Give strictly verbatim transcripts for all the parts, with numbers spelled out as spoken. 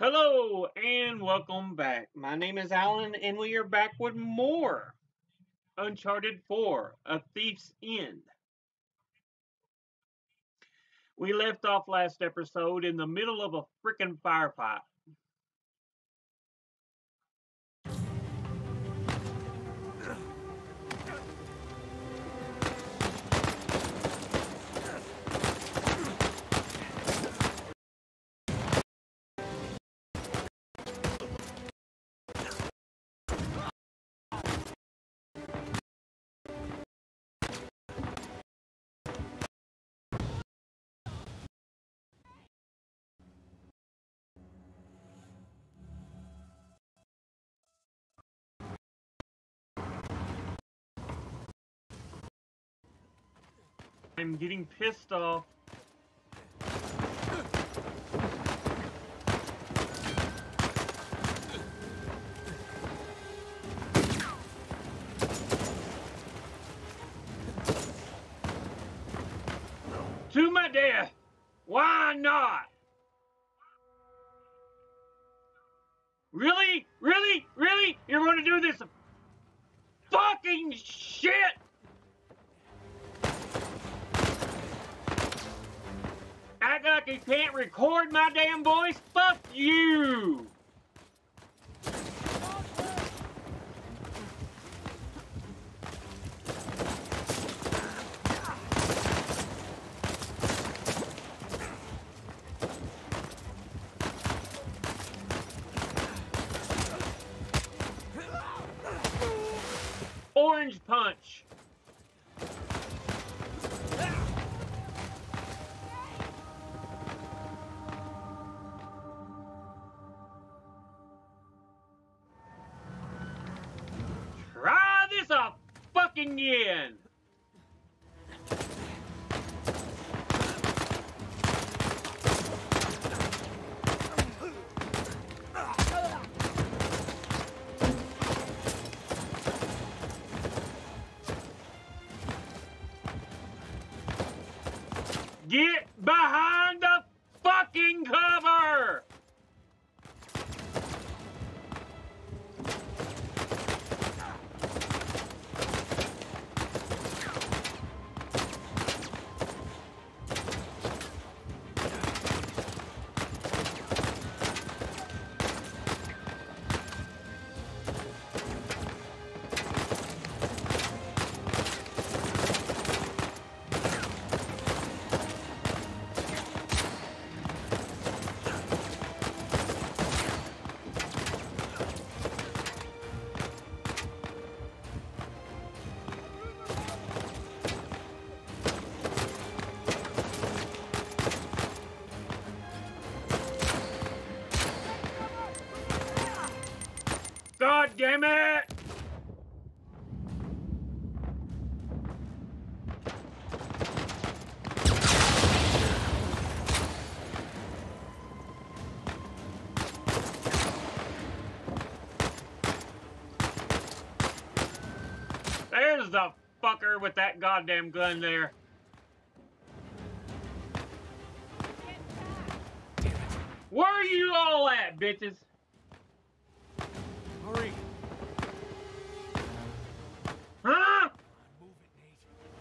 Hello and welcome back. My name is Alan and we are back with more Uncharted four, A Thief's End. We left off last episode in the middle of a freaking firefight. I'm getting pissed off. To my death! Why not? Really? Really? Really? You're going to do this fucking shit? Act like you can't record my damn voice? Fuck you! Orange punch. Try this a fucking again. Get behind the fucking cover! God damn it! There's the fucker with that goddamn gun there. Where are you all at, bitches? Hurry! Huh? Move it, Nate.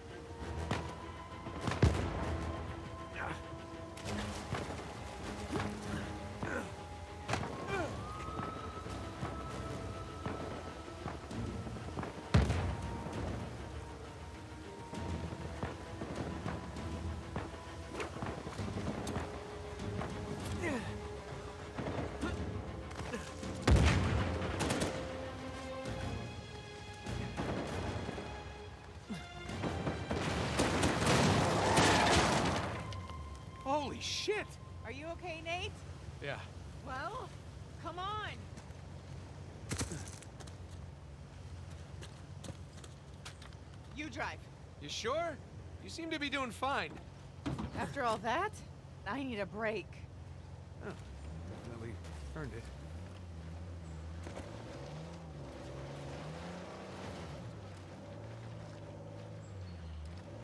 Holy shit! Are you okay, Nate? Yeah. Well, come on. You drive. You sure? You seem to be doing fine. After all that, I need a break. Oh, definitely earned it.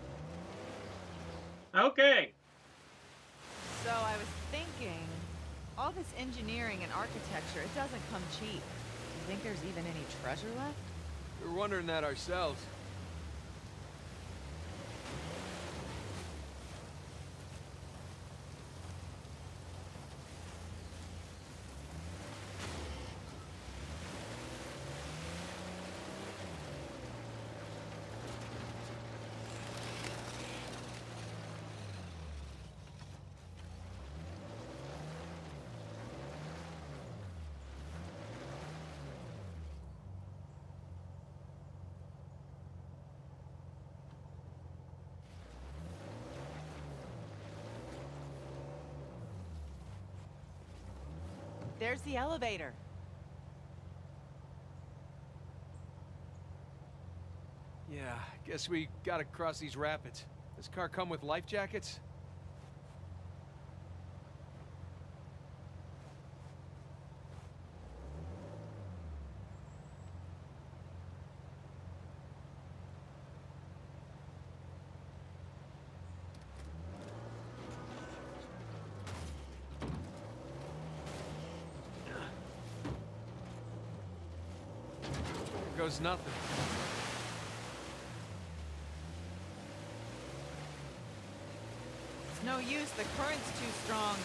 Okay. So I was thinking, All this engineering and architecture, it doesn't come cheap. You think there's even any treasure left? We were wondering that ourselves. There's the elevator. Yeah, guess we gotta cross these rapids. Does car come with life jackets? There goes nothing. It's no use, the current's too strong.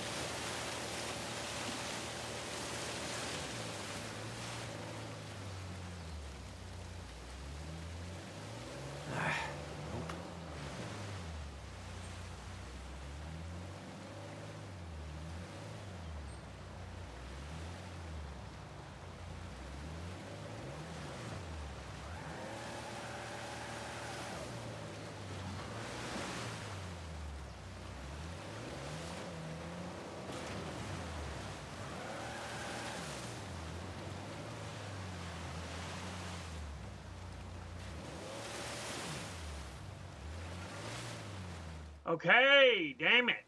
Okay, damn it.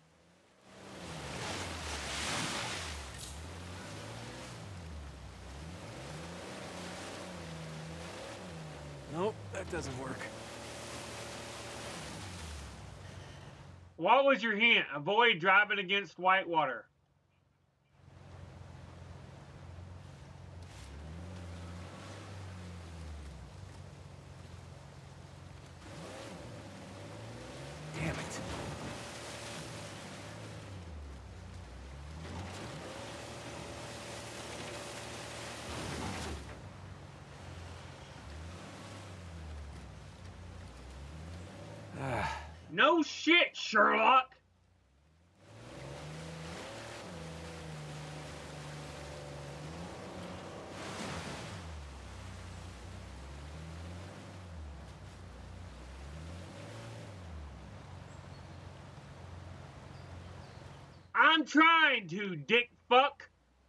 Nope, that doesn't work. What was your hint? Avoid driving against whitewater. Damn it. Ah. No shit, Sherlock. I'm trying to, dick fuck.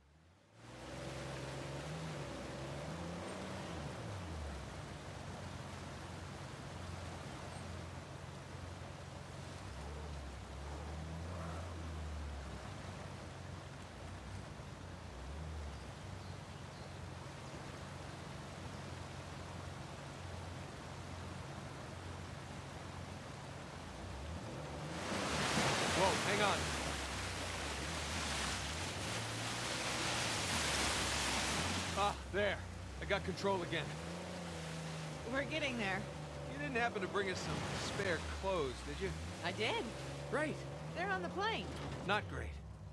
Whoa, hang on. Ah, there. I got control again. We're getting there. You didn't happen to bring us some spare clothes, did you? I did. Great. They're on the plane. Not great.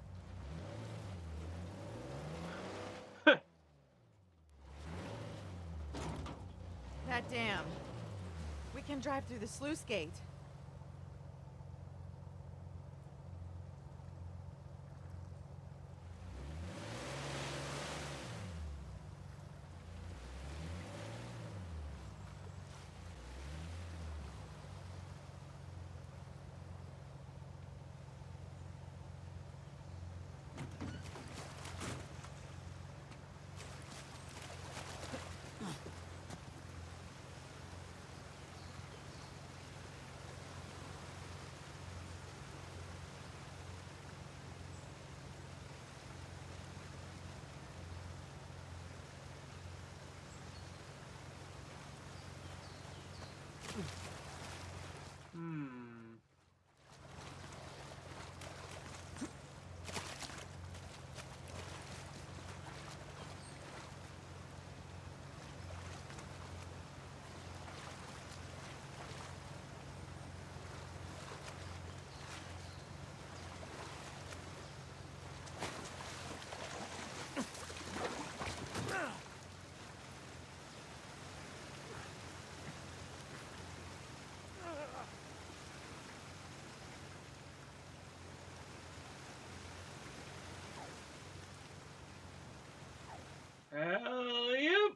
That dam. We can drive through the sluice gate. Hell yep.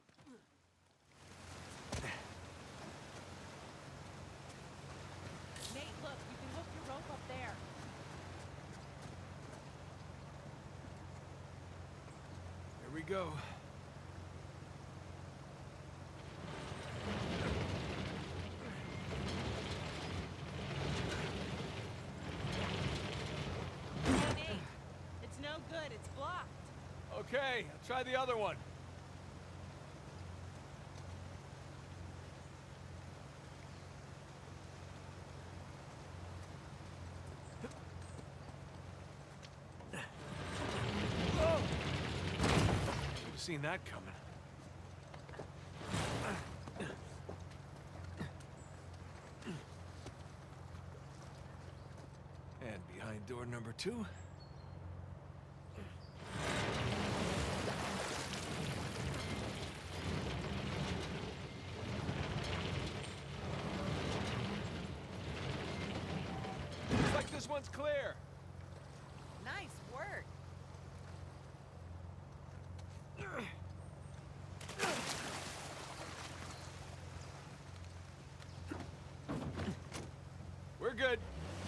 Nate, look, you can hook your rope up there. Here we go. Hey, Nate, it's no good. It's blocked. Okay, I'll try the other one. Whoa! Should have seen that coming. And behind door number two. Looks like this one's clear. Nice work. We're good.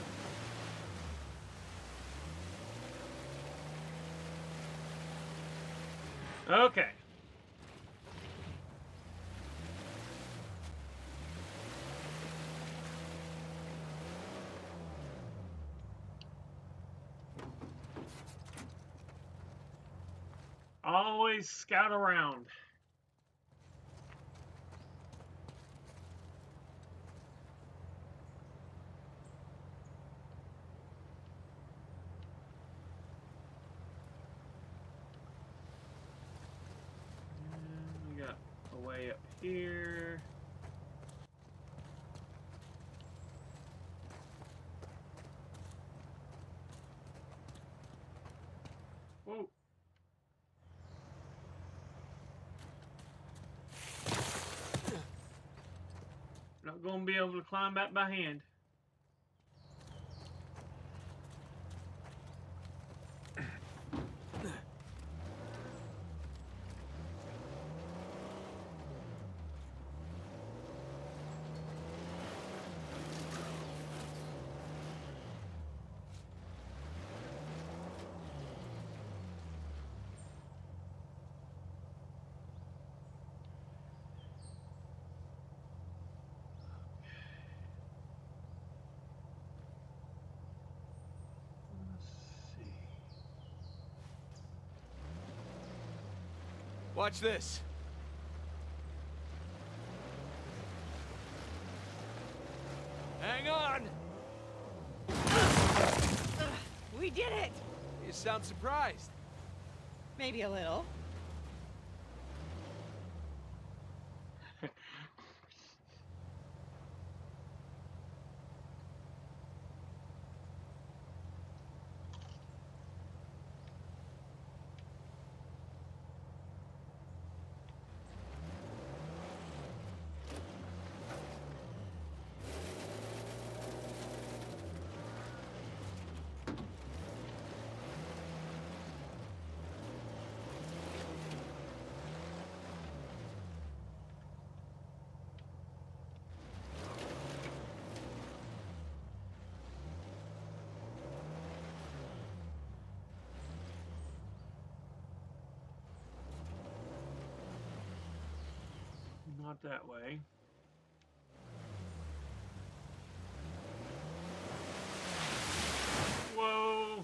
Okay. Always scout around. And we got a way up here. Whoa. Not gonna be able to climb back by hand. Watch this. Hang on! Ugh, we did it! You sound surprised. Maybe a little. Not that way. Whoa.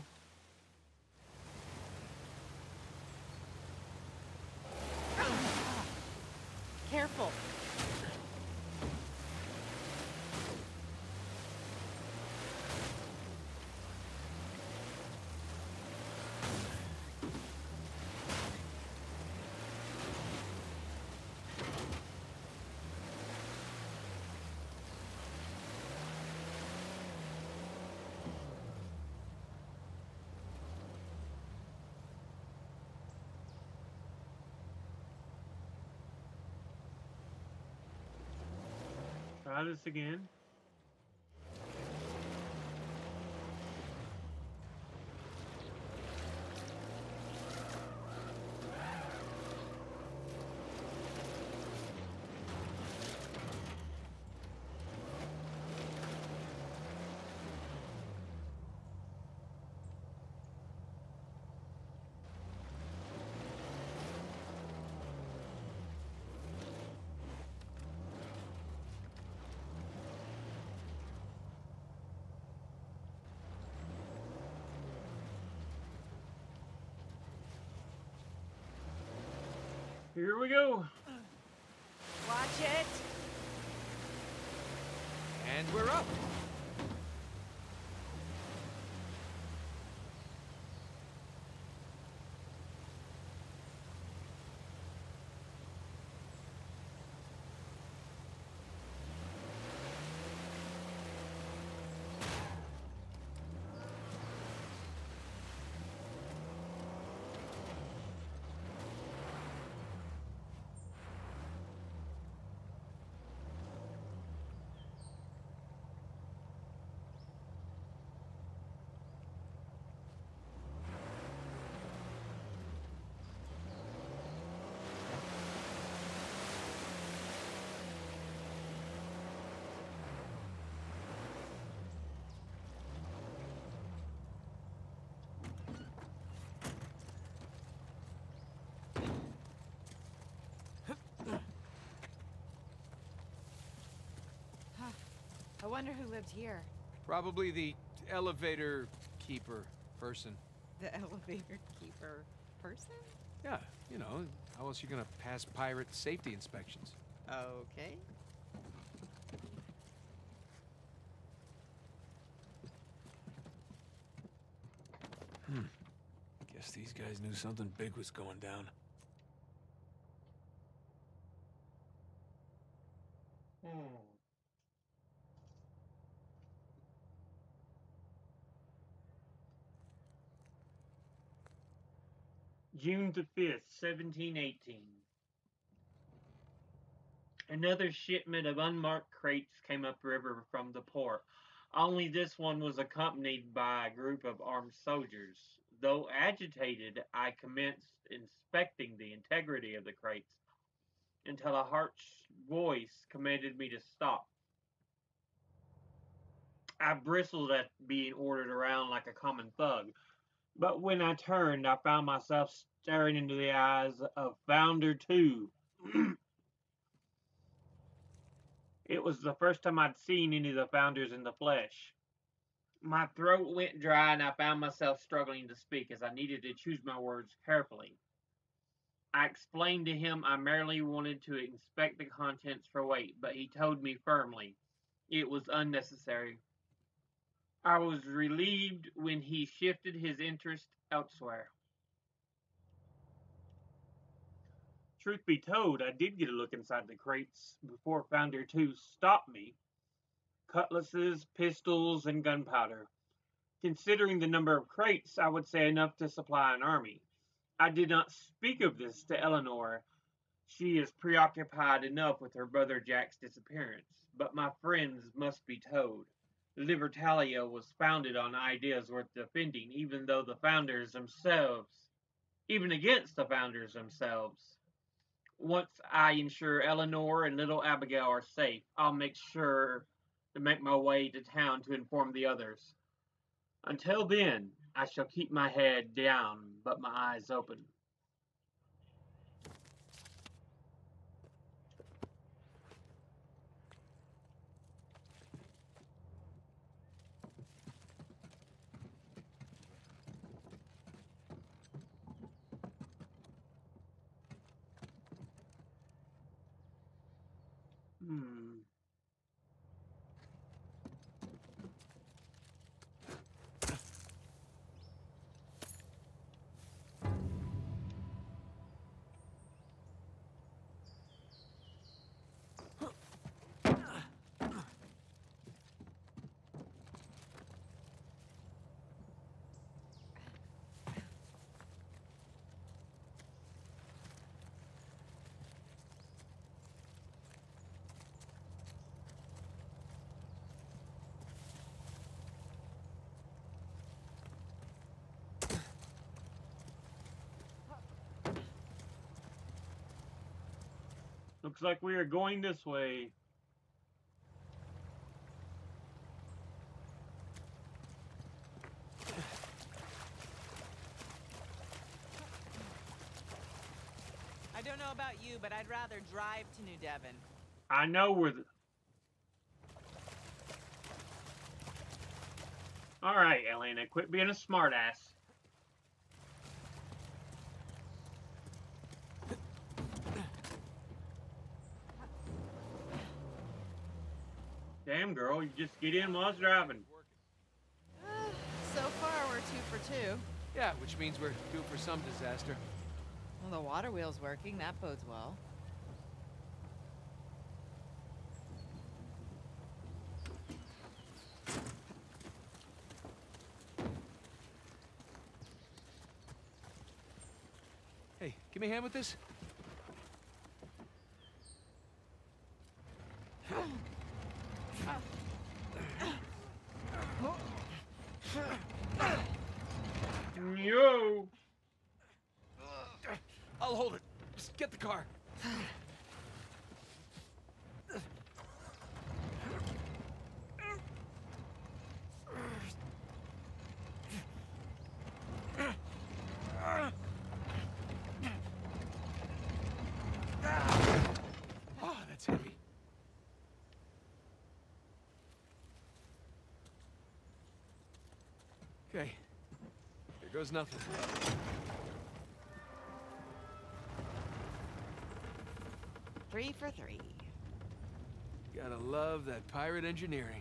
Careful. Try this again. Here we go. Watch it. And we're up. I wonder who lived here. Probably the elevator keeper person. The elevator keeper person? Yeah, you know, how else you gonna pass pirate safety inspections? Okay. Hmm. Guess these guys knew something big was going down. Hmm. June the fifth, seventeen eighteen. Another shipment of unmarked crates came upriver from the port. Only this one was accompanied by a group of armed soldiers. Though agitated, I commenced inspecting the integrity of the crates until a harsh voice commanded me to stop. I bristled at being ordered around like a common thug, but when I turned, I found myself staring into the eyes of Founder two. It was the first time I'd seen any of the founders in the flesh. My throat went dry and I found myself struggling to speak as I needed to choose my words carefully. I explained to him I merely wanted to inspect the contents for weight, but he told me firmly it was unnecessary. I was relieved when he shifted his interest elsewhere. Truth be told, I did get a look inside the crates before Founder two stopped me. Cutlasses, pistols, and gunpowder. Considering the number of crates, I would say enough to supply an army. I did not speak of this to Eleanor. She is preoccupied enough with her brother Jack's disappearance. But my friends must be told. Libertalia was founded on ideas worth defending, even though the founders themselves, even against the founders themselves. Once I ensure Eleanor and little Abigail are safe, I'll make sure to make my way to town to inform the others. Until then, I shall keep my head down but my eyes open. Hmm. Looks like we are going this way. I don't know about you, but I'd rather drive to New Devon. I know where the... Alright, Elena, quit being a smartass. Damn, girl, you just get in while I was driving. Uh, so far, we're two for two. Yeah, which means we're due for some disaster. Well, the water wheel's working. That bodes well. Hey, give me a hand with this. Yo! I'll hold it. Just get the car. Oh, that's heavy. Okay. Here goes nothing. Three for three. Gotta love that pirate engineering.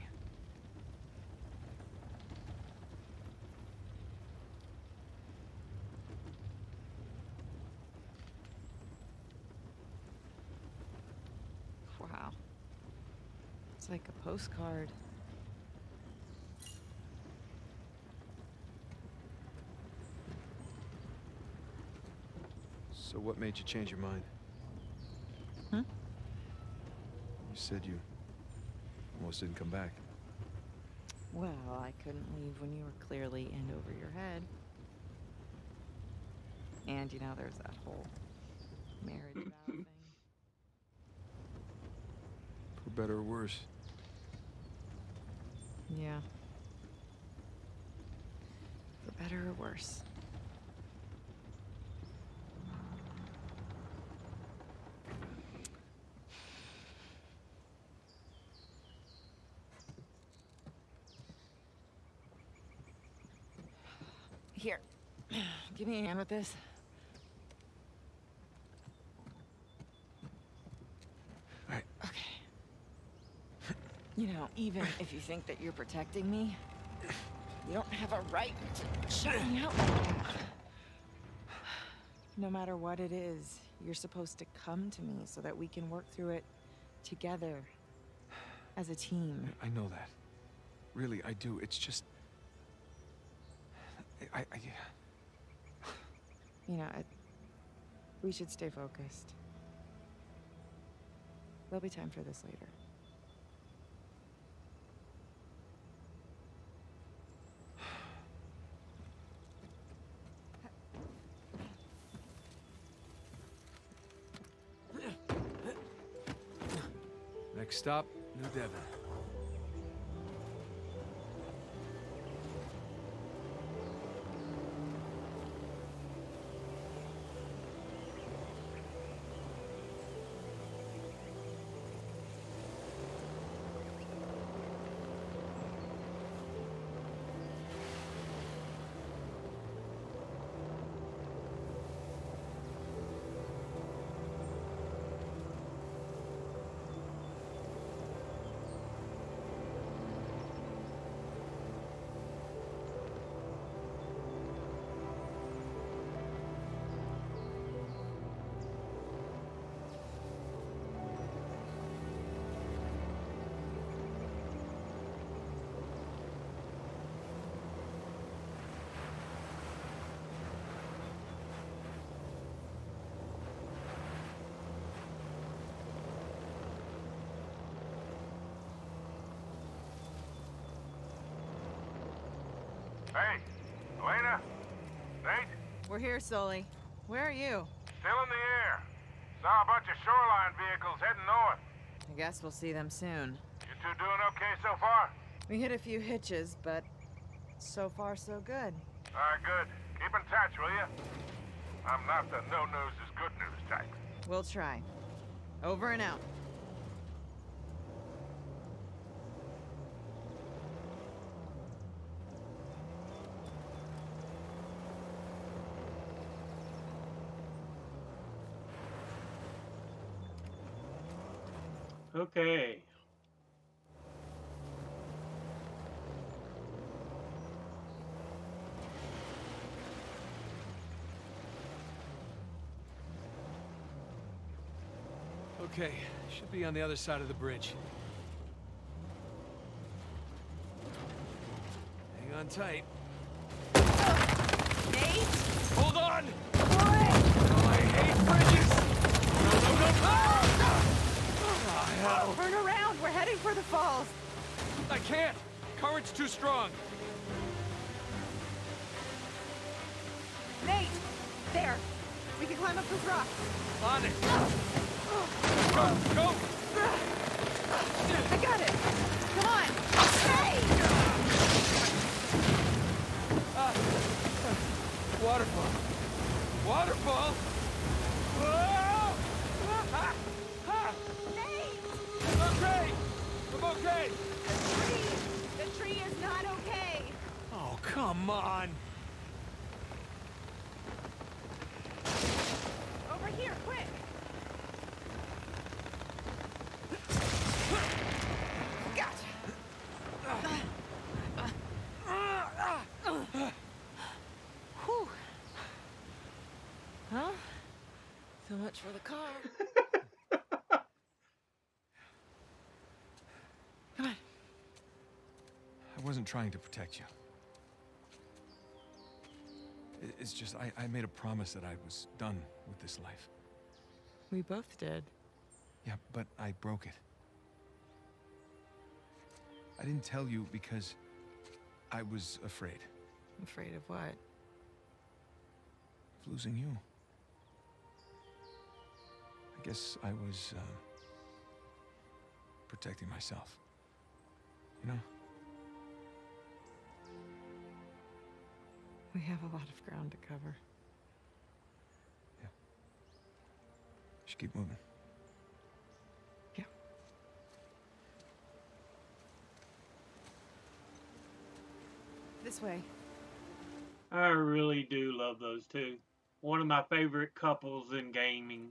Wow. It's like a postcard. So what made you change your mind? Hmm? You said you almost didn't come back. Well, I couldn't leave when you were clearly in over your head. And, you know, there's that whole marriage vow thing. For better or worse. Yeah. For better or worse. Here. Give me a hand with this. All right. Okay. You know, even if you think that you're protecting me, you don't have a right to shut me out like that. No matter what it is, you're supposed to come to me so that we can work through it together as a team. I know that. Really, I do. It's just... I... I... You know, I, we should stay focused. There'll be time for this later. Next stop, New Devon. Hey, Elena? Nate? We're here, Sully. Where are you? Still in the air. Saw a bunch of shoreline vehicles heading north. I guess we'll see them soon. You two doing okay so far? We hit a few hitches, but so far so good. All right, good. Keep in touch, will you? I'm not the no news is good news type. We'll try. Over and out. Okay. Okay, should be on the other side of the bridge. Hang on tight. Nate? Hold on! Boy! Oh, I hate bridges! No, no, no! Ah! Oh, hell! Turn around! We're heading for the falls! I can't! Current's too strong! Nate! There! We can climb up this rock! On it! Go! Go! I got it! Come on! Hey! Ah. Waterfall! Waterfall! Whoa! Ah! Ah! Nate! I'm okay! I'm okay! The tree! The tree is not okay! Oh, come on! Over here, quick! Gotcha! Whew. Huh? So much for the car. Come on. I wasn't trying to protect you. I- It's just, I, I made a promise that I was done with this life. We both did. Yeah, but I broke it. I didn't tell you because I was afraid Afraid of what? of losing you. I guess I was, uh, protecting myself. You know? We have a lot of ground to cover. Just keep moving. Yeah. This way. I really do love those two. One of my favorite couples in gaming.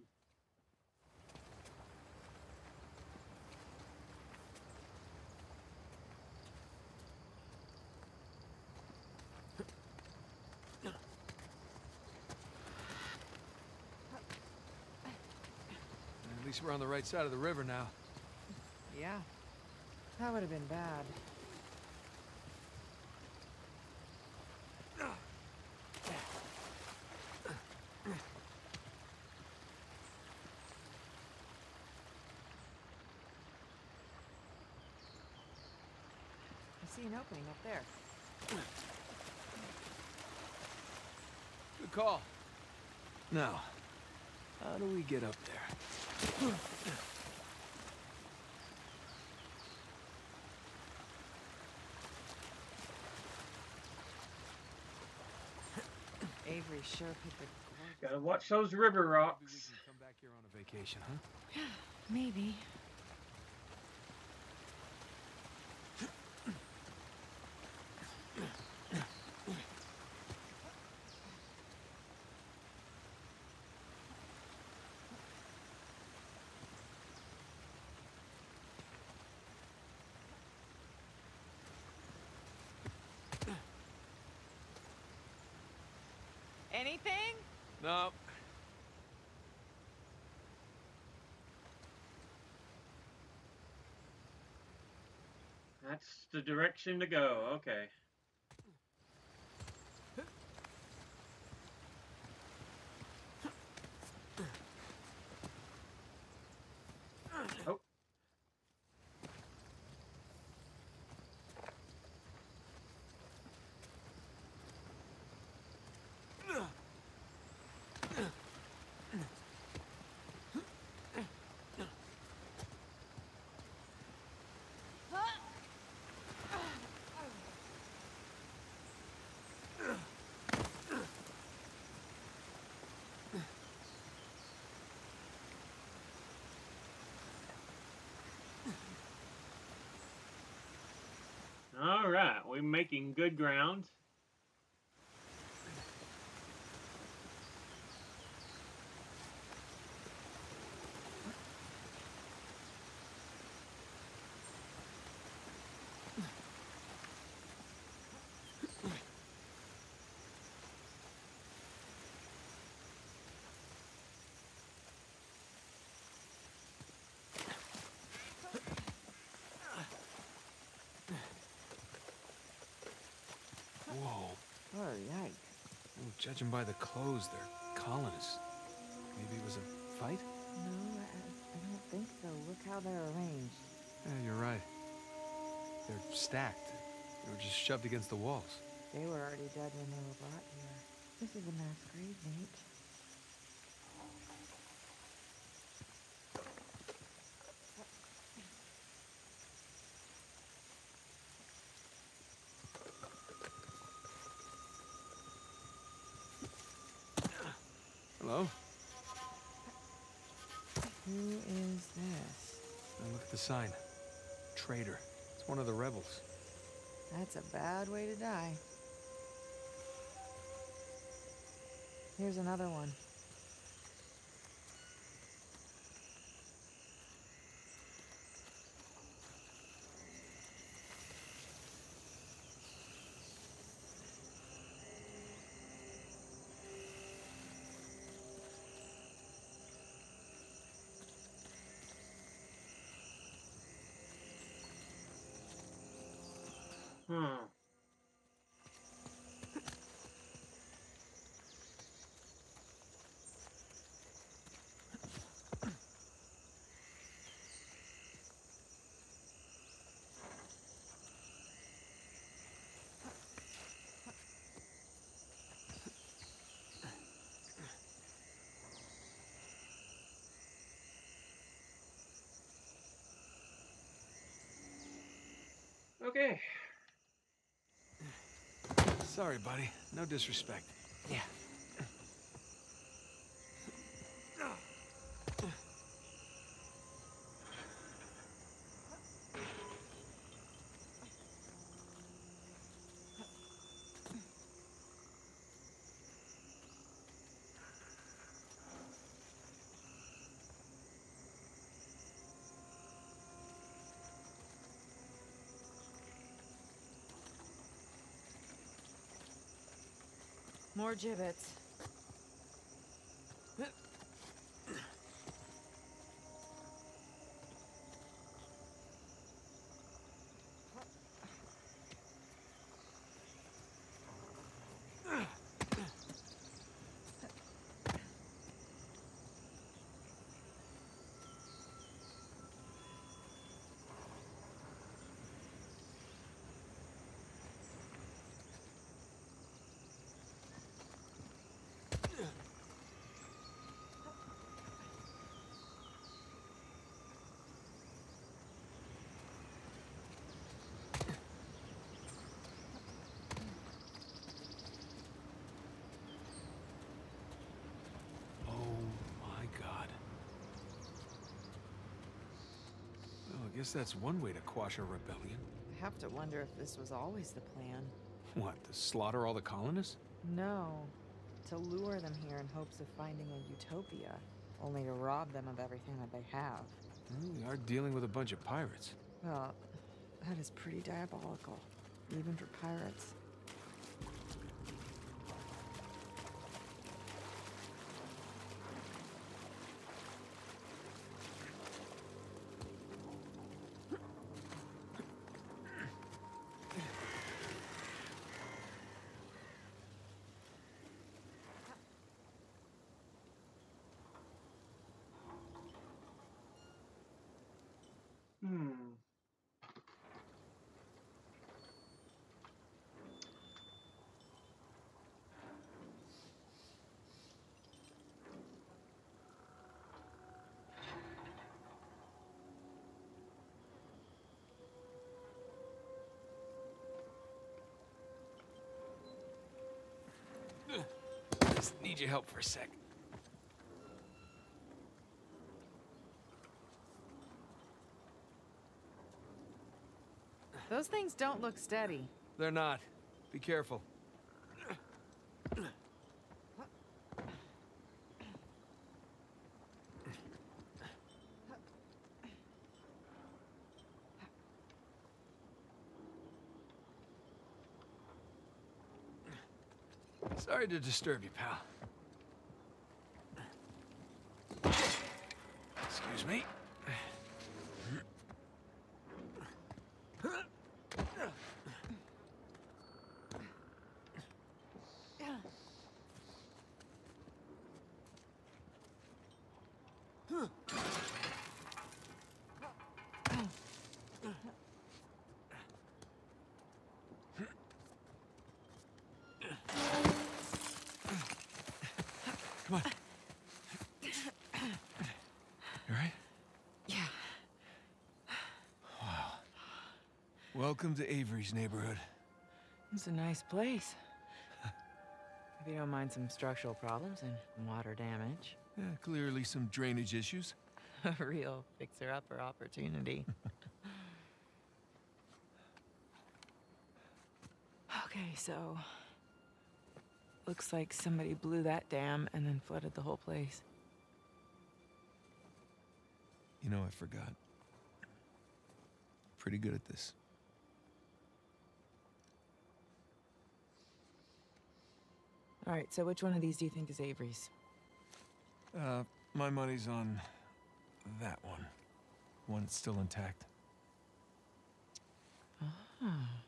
At least we're on the right side of the river now. Yeah. That would have been bad. I see an opening up there. Good call. Now, how do we get up there? Avery sure picked a Gotta watch those river Maybe we rocks. can come back here on a vacation, huh? Maybe. Anything? No. That's the direction to go. Okay. Oh. All right, we're making good ground. Well, judging by the clothes, they're colonists. Maybe it was a fight? No, I, I don't think so. Look how they're arranged. Yeah, you're right. They're stacked. They were just shoved against the walls. They were already dead when they were brought here. This is a mass grave, Nate. Hello? Who is this? Now look at the sign. Traitor. It's one of the rebels. That's a bad way to die. Here's another one. Hmm. Okay. Sorry, buddy. No disrespect. Yeah. More gibbets. I guess that's one way to quash a rebellion. I have to wonder if this was always the plan. What, to slaughter all the colonists? No. To lure them here in hopes of finding a utopia, only to rob them of everything that they have. Well, we are dealing with a bunch of pirates. Well, that is pretty diabolical, even for pirates. Hmm. Just need your help for a sec. Those things don't look steady. They're not. Be careful. Sorry to disturb you, pal. Excuse me. Come on. You right? Yeah. Wow. Welcome to Avery's neighborhood. It's a nice place. If you don't mind some structural problems and water damage. Yeah, clearly some drainage issues. A real fixer-upper opportunity. Okay, so... looks like somebody blew that dam and then flooded the whole place. You know, I forgot. Pretty good at this. All right, so which one of these do you think is Avery's? Uh, my money's on that one. One that's still intact. Ah.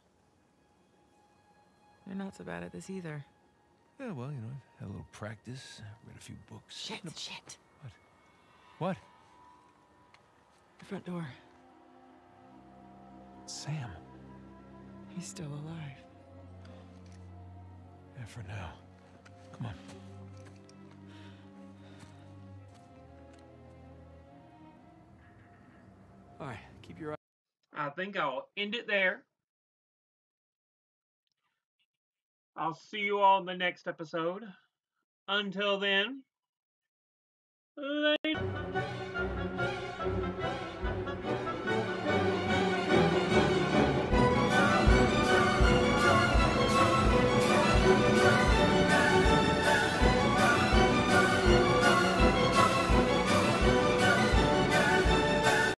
You're not so bad at this either. Yeah, well, you know, I've had a little practice, read a few books. Shit, shit. What? What? The front door. Sam. He's still alive. Yeah, for now. Come on. All right, keep your eye. I think I'll end it there. I'll see you all in the next episode. Until then, later.